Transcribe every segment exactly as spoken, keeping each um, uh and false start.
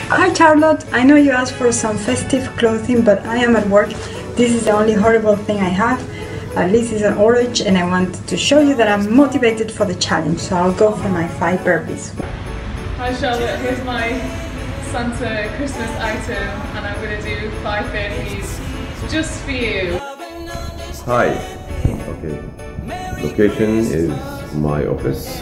Hi Charlotte, I know you asked for some festive clothing, but I am at work. This is the only horrible thing I have. At least it's an orange, and I wanted to show you that I'm motivated for the challenge, so I'll go for my five burpees. Hi Charlotte, here's my Santa Christmas item, and I'm going to do five burpees just for you. Hi. Okay. Location is my office,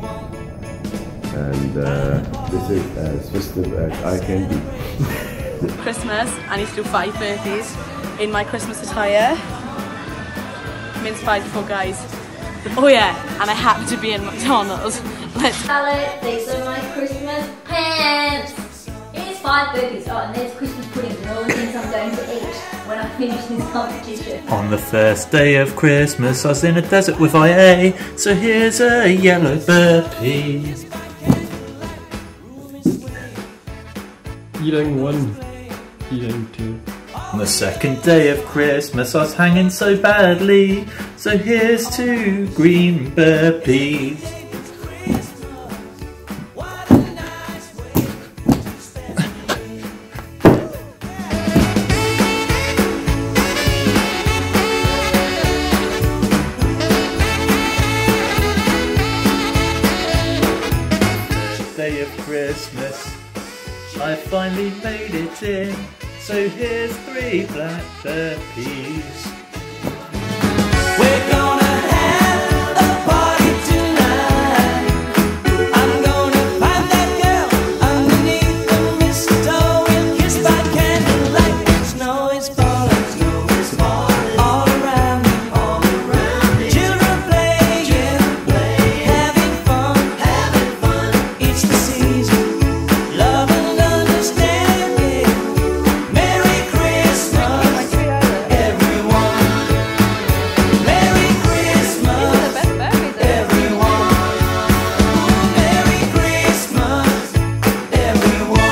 and uh, this is as festive as I can be. Christmas, I need to do five burpees in my Christmas attire. Mince pies for guys. Oh yeah, and I happen to be in McDonald's. Let's. Charlotte, these are my Christmas pants. Here's five burpees. Oh, and there's Christmas pudding and all the things I'm going to eat when I finish this competition. On the first day of Christmas, I was in a desert with I A, so here's a yellow burpee. Eating one, eating two. On the second day of Christmas, I was hanging so badly, so here's two green burpees. Day of Christmas, I finally made it in, so here's three black burpees. We're gonna have a party tonight. I'm gonna find that girl underneath the mistletoe and kiss by candlelight. Snow is falling, snow is falling all around me, all around me. Children playing, playing, having fun, having fun. It's the season. Love and understanding. Merry Christmas, everyone. Merry Christmas, everyone. Merry Christmas, everyone.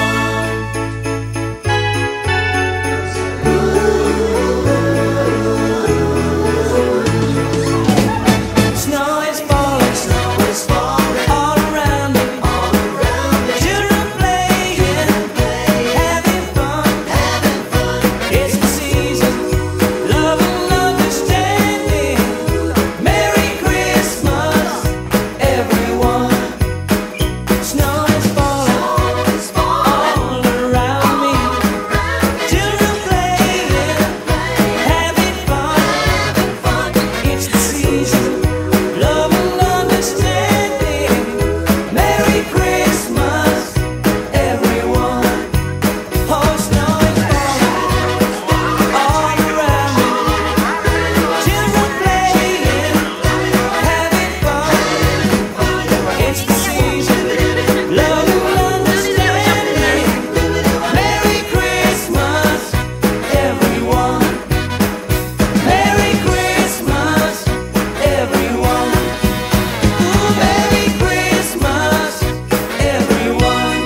Snow is falling, snow is falling all around me, all around me. Children playing, playing, having fun, having fun. It's the season, love and understanding. Merry Christmas, everyone. Snow is falling, all around me. Children playing, having fun. It's the season, love and understanding. Merry Christmas, everyone. Oh, snow is falling all around me. Children playing, having fun. It's the season, love and understanding. Merry Christmas, everyone. Merry Christmas, everyone. Ooh, Merry Christmas, everyone.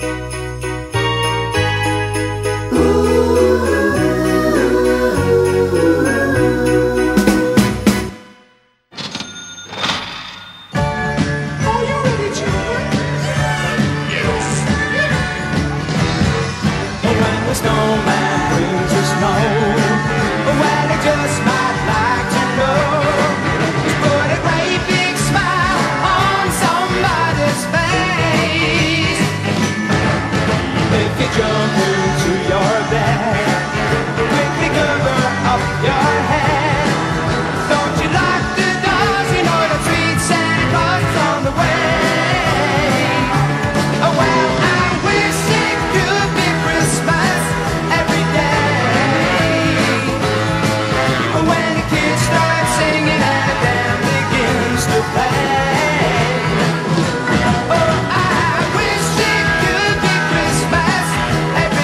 When the snowman brings the snow, well, he just might like to know. Just put a great big smile on somebody's face. If you jump into your bed, quickly cover up your head. Don't you lock the doors, you know the sweet Santa Claus is on the way. Oh, well, I wish it could be Christmas every day. When the kids start singing and the band begins to play. Oh, I wish it could be Christmas every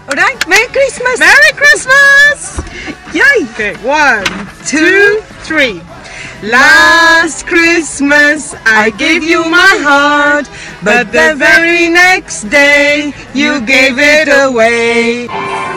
Alright, Merry Christmas! Merry Christmas! Yay! Okay, one, two, three. Last Christmas I gave you my heart, but the very next day you gave it away.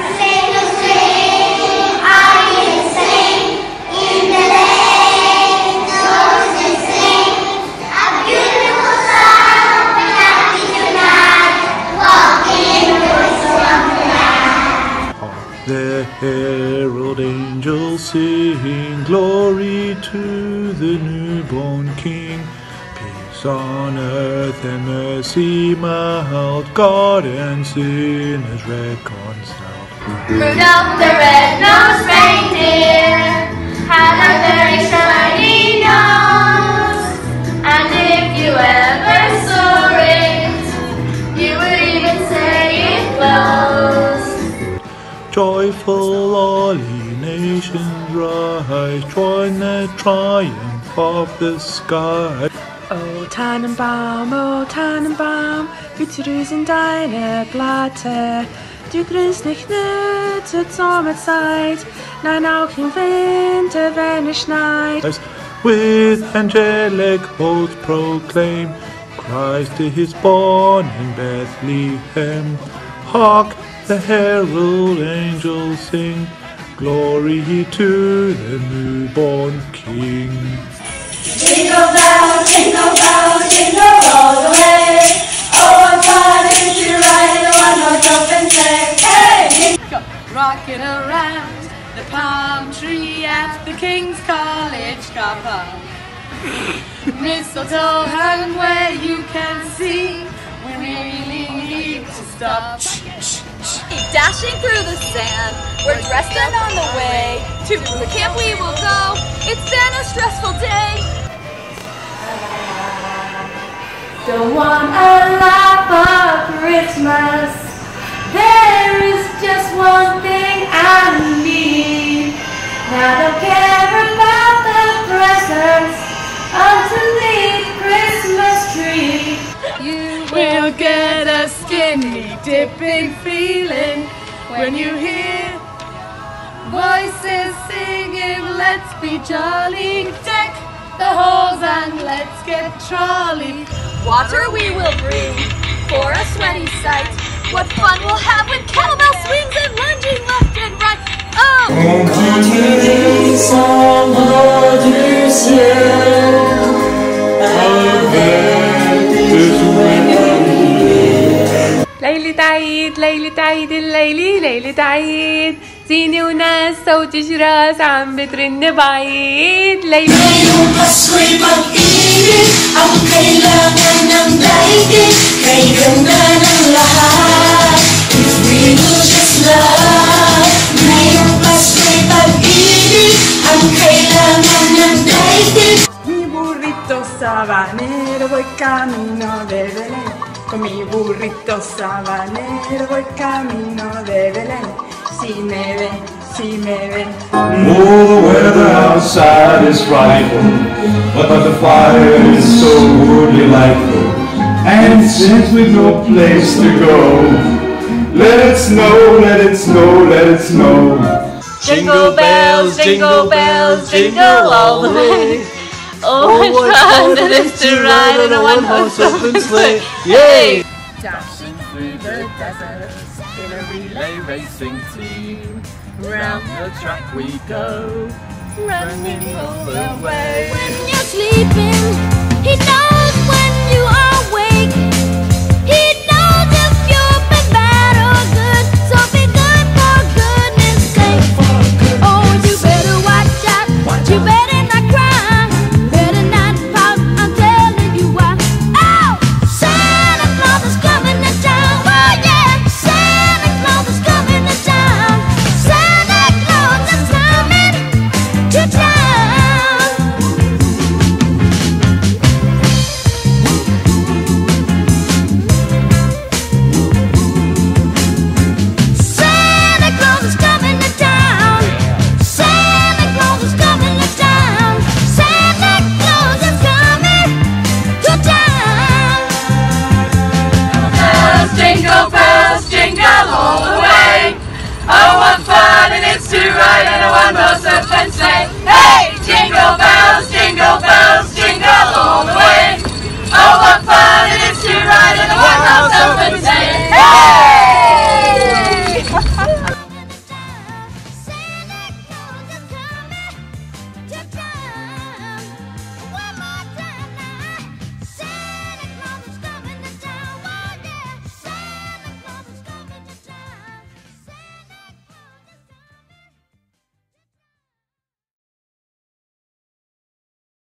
The herald angels sing glory to the newborn King. Peace on earth and mercy mild, God and sinners reconciled. Rudolph the red-nosed reindeer had a very shiny nose, and if you ever saw it, you would even say it glows. Joyful all ye nations rise, join the triumph of the sky. O Tannenbaum, o Tannenbaum, betyder sin deine Blatte. Du grünst nicht nur zur Sommerzeit, nein auch im Winter, wenn es schneit. With angelic hosts proclaim, Christ is born in Bethlehem. Hark! The herald angels sing, glory to the newborn King. Jingle bells, jingle bells, jingle all the way. Oh, what fun it is to ride in a one-horse open sleigh. Hey! Go rocking around the palm tree at the King's College car park. Mistletoe hung where you can see, we really need to stop. Dashing through the sand, we're dressed and on the way to the camp we will go. It's been a stressful day. Don't want a lot for Christmas. There is just one thing I need. I don't care about the presents underneath Christmas tree. You will get a skinny dipping feeling when you hear voices singing, let's be jolly, deck the halls and let's get trolley. Water we will bring for a sweaty sight. What fun we'll have with kettlebell swings and lunging left and right. Oh! ليلة عيد ليلة عيد الليلة ليلة عيد، زينة وناس صوت جراس عم بترن بعيد. ليلة Ngayong Pasko'y pag-ibig, ang kailangan ng daigdig, kay ganda ng lahat, if we will just love. Ngayong Pasko'y pag-ibig, ang kailangan ng daigdig. Mi burrito sabanero voy camino de Belén. Con mi burrito sabanero voy camino de Belén. Si me ven, si me ven. Oh, the weather outside is frightful, but the fire is so delightful. And since we've no place to go, let it snow, let it snow, let it snow. Jingle bells, jingle bells, jingle all the way. Oh, what fun it is to ride in a one-horse open sleigh! Yay! Dashing through the desert in a relay racing team. Round the track we go, running all the way. When you're sleeping, he knows.